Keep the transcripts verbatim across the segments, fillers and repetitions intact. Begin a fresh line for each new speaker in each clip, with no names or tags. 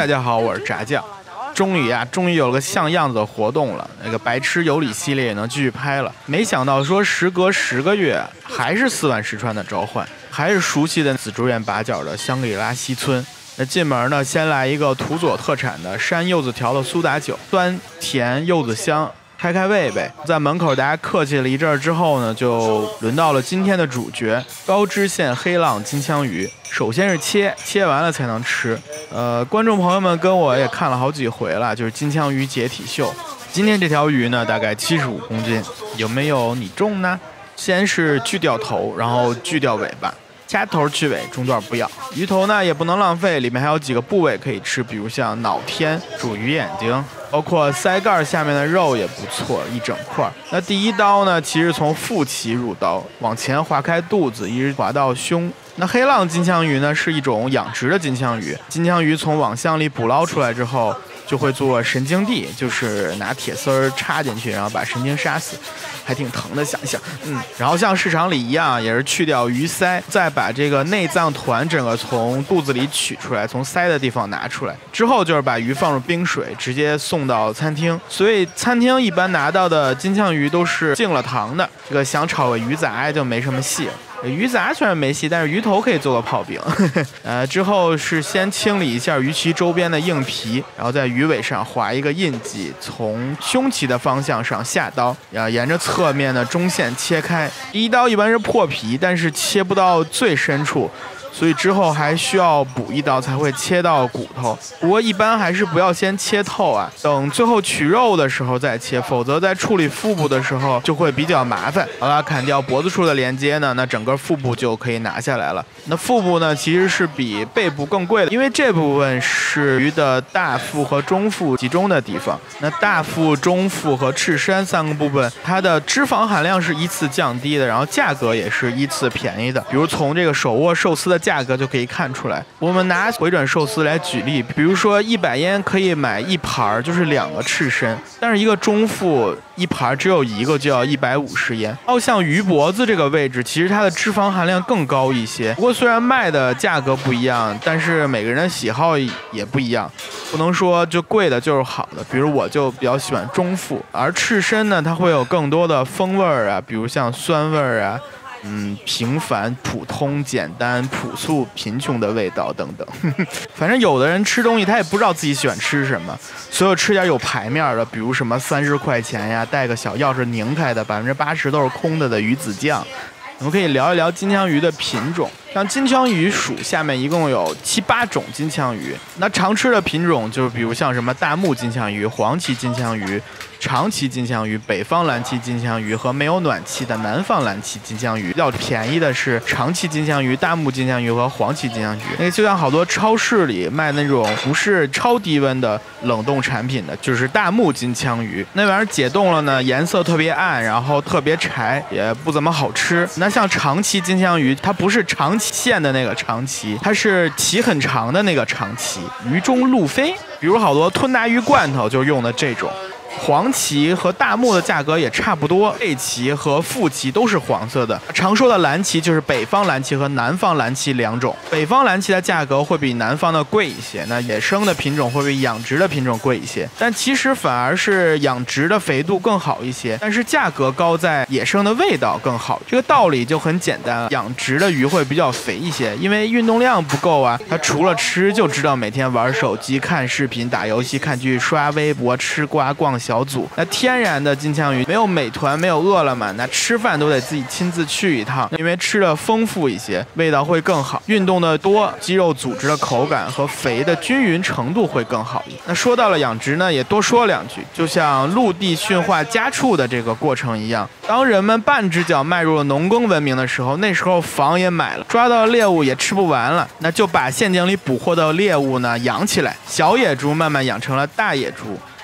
大家好，我是炸酱。终于啊，终于有了个像样子的活动了。那个白痴有理系列也能继续拍了。没想到说时隔十个月，还是四万石川的召唤，还是熟悉的紫竹院八角的香格里拉西村。那进门呢，先来一个土佐特产的山柚子调的苏打酒，酸甜柚子香。开开胃呗，在门口大家客气了一阵之后呢，就轮到了今天的主角高知县黑浪金枪鱼。首先是切，切完了才能吃。呃，观众朋友们跟我也看了好几回了，就是金枪鱼解体秀。今天这条鱼呢，大概七十五公斤，有没有你重呢？先是锯掉头，然后锯掉尾巴。掐头去尾，中段不要。鱼头呢也不能浪费，里面还有几个部位可以吃，比如像脑天、煮鱼眼睛，包括腮盖下面的肉也不错，一整块。那第一刀呢，其实从腹鳍入刀，往前划开肚子，一直划到胸。那黑浪金枪鱼呢，是一种养殖的金枪鱼。金枪鱼从网箱里捕捞出来之后，就会做神经递，就是拿铁丝儿插进去，然后把神经杀死，还挺疼的，想一想，嗯。然后像市场里一样，也是去掉鱼鳃，再把这个内脏团整个从肚子里取出来，从鳃的地方拿出来，之后就是把鱼放入冰水，直接送到餐厅。所以餐厅一般拿到的金枪鱼都是进了糖的，这个想炒个鱼杂就没什么戏了。鱼杂虽然没戏，但是鱼头可以做个泡饼。呃，之后是先清理一下鱼鳍周边的硬皮，然后在鱼尾上划一个印记，从胸鳍的方向上下刀，啊，沿着侧面的中线切开。第一刀一般是破皮，但是切不到最深处。所以之后还需要补一刀才会切到骨头，不过一般还是不要先切透啊，等最后取肉的时候再切，否则在处理腹部的时候就会比较麻烦。好了，砍掉脖子处的连接呢，那整个腹部就可以拿下来了。那腹部呢，其实是比背部更贵的，因为这部分是鱼的大腹和中腹集中的地方。那大腹、中腹和翅身三个部分，它的脂肪含量是依次降低的，然后价格也是依次便宜的。比如从这个手握寿司的价格就可以看出来。我们拿回转寿司来举例，比如说一百烟可以买一盘，就是两个翅身，但是一个中腹一盘只有一个，就要一百五十烟。然后像鱼脖子这个位置，其实它的脂肪含量更高一些。不过虽然卖的价格不一样，但是每个人的喜好也不一样，不能说就贵的就是好的。比如我就比较喜欢中腹，而翅身呢，它会有更多的风味儿啊，比如像酸味儿啊。嗯，平凡、普通、简单、朴素、贫穷的味道等等。反正有的人吃东西他也不知道自己喜欢吃什么，所以吃点有牌面的，比如什么三十块钱呀，带个小钥匙拧开的，百分之八十都是空的的鱼子酱。我们可以聊一聊金枪鱼的品种。像金枪鱼属下面一共有七八种金枪鱼，那常吃的品种就是比如像什么大目金枪鱼、黄鳍金枪鱼、长鳍金枪鱼、北方蓝鳍金枪鱼和没有暖气的南方蓝鳍金枪鱼。比较便宜的是长鳍金枪鱼、大目金枪鱼和黄鳍金枪鱼。那个就像好多超市里卖那种不是超低温的冷冻产品的，就是大目金枪鱼。那玩意儿解冻了呢，颜色特别暗，然后特别柴，也不怎么好吃。那像长鳍金枪鱼，它不是长鳍线的那个长鳍，它是鳍很长的那个长鳍，鱼中路飞。比如好多吞拿鱼罐头就用的这种。黄鳍和大目的价格也差不多，背鳍和腹鳍都是黄色的。常说的蓝鳍就是北方蓝鳍和南方蓝鳍两种，北方蓝鳍的价格会比南方的贵一些，那野生的品种会比养殖的品种贵一些，但其实反而是养殖的肥度更好一些，但是价格高在野生的味道更好。这个道理就很简单，养殖的鱼会比较肥一些，因为运动量不够啊，它除了吃就知道每天玩手机、看视频、打游戏、看剧、刷微博、吃瓜、逛小组。那天然的金枪鱼没有美团，没有饿了么，那吃饭都得自己亲自去一趟，因为吃的丰富一些，味道会更好，运动的多，肌肉组织的口感和肥的均匀程度会更好。那说到了养殖呢，也多说两句，就像陆地驯化家畜的这个过程一样，当人们半只脚迈入了农耕文明的时候，那时候房也买了，抓到猎物也吃不完了，那就把陷阱里捕获的猎物呢养起来，小野猪慢慢养成了大野猪。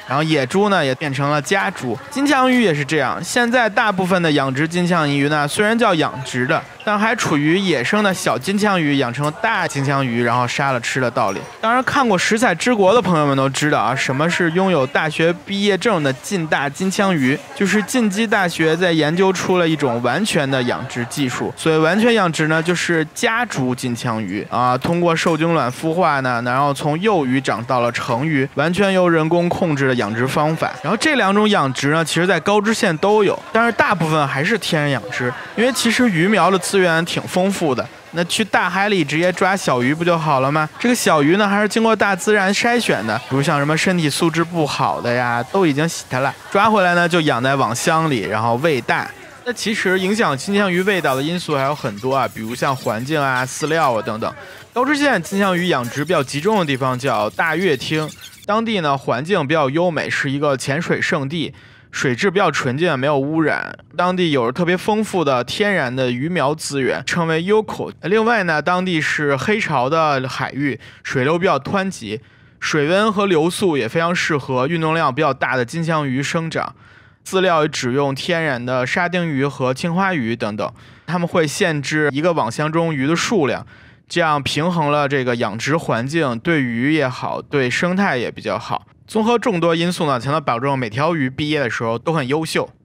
然后野猪呢也变成了家猪。金枪鱼也是这样，现在大部分的养殖金枪鱼呢，虽然叫养殖的，但还处于野生的小金枪鱼养成大金枪鱼，然后杀了吃的道理。当然，看过《食彩之国》的朋友们都知道啊，什么是拥有大学毕业证的近大金枪鱼，就是近畿大学在研究出了一种完全的养殖技术。所以完全养殖呢，就是家猪金枪鱼啊，通过受精卵孵化呢，然后从幼鱼长到了成鱼，完全由人工控制的养殖方法。然后这两种养殖呢，其实在高知县都有，但是大部分还是天然养殖，因为其实鱼苗的资源挺丰富的。那去大海里直接抓小鱼不就好了吗？这个小鱼呢，还是经过大自然筛选的，比如像什么身体素质不好的呀，都已经洗它了，抓回来呢就养在网箱里，然后喂大。那其实影响金枪鱼味道的因素还有很多啊，比如像环境啊、饲料啊等等。高知县金枪鱼养殖比较集中的地方叫大乐町，当地呢环境比较优美，是一个潜水圣地，水质比较纯净，没有污染。当地有着特别丰富的天然的鱼苗资源，称为优口。另外呢，当地是黑潮的海域，水流比较湍急，水温和流速也非常适合运动量比较大的金枪鱼生长。饲料也只用天然的沙丁鱼和青花鱼等等，他们会限制一个网箱中鱼的数量，这样平衡了这个养殖环境，对鱼也好，对生态也比较好。综合众多因素呢，才能保证每条鱼毕业的时候都很优秀。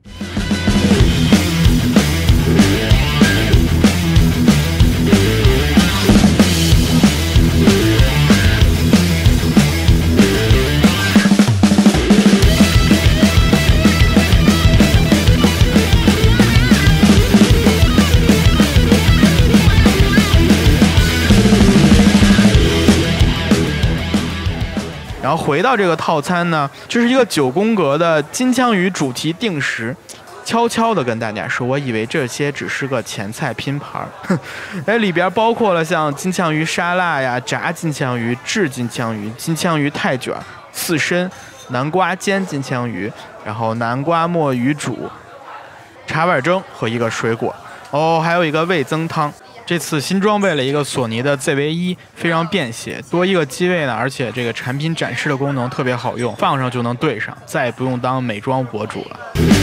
然后回到这个套餐呢，这是一个九宫格的金枪鱼主题定时。悄悄地跟大家说，我以为这些只是个前菜拼盘儿，哎，里边包括了像金枪鱼沙拉呀、炸金枪鱼、炙金枪鱼、金枪鱼太卷、刺身、南瓜煎金枪鱼，然后南瓜墨鱼煮、茶碗蒸和一个水果。哦，还有一个味增汤。这次新装备了一个索尼的 Z V 一，非常便携，多一个机位呢，而且这个产品展示的功能特别好用，放上就能对上，再也不用当美妆博主了。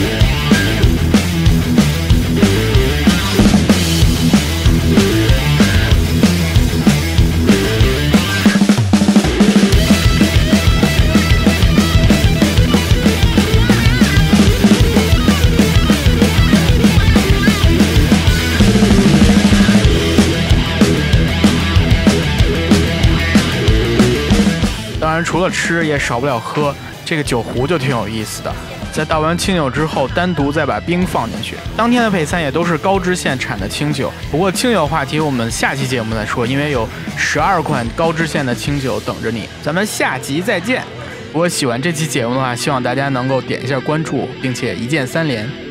当然，除了吃也少不了喝，这个酒壶就挺有意思的。在倒完清酒之后，单独再把冰放进去。当天的配餐也都是高知县产的清酒。不过清酒话题我们下期节目再说，因为有十二款高知县的清酒等着你。咱们下集再见。如果喜欢这期节目的话，希望大家能够点一下关注，并且一键三连。